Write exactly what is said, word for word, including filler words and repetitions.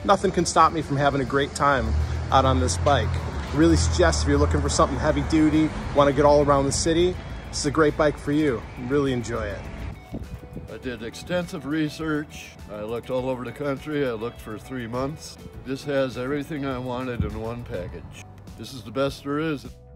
nothing can stop me from having a great time out on this bike. Really suggest if you're looking for something heavy duty, want to get all around the city, this is a great bike for you. Really enjoy it. I did extensive research. I looked all over the country. I looked for three months. This has everything I wanted in one package. This is the best there is.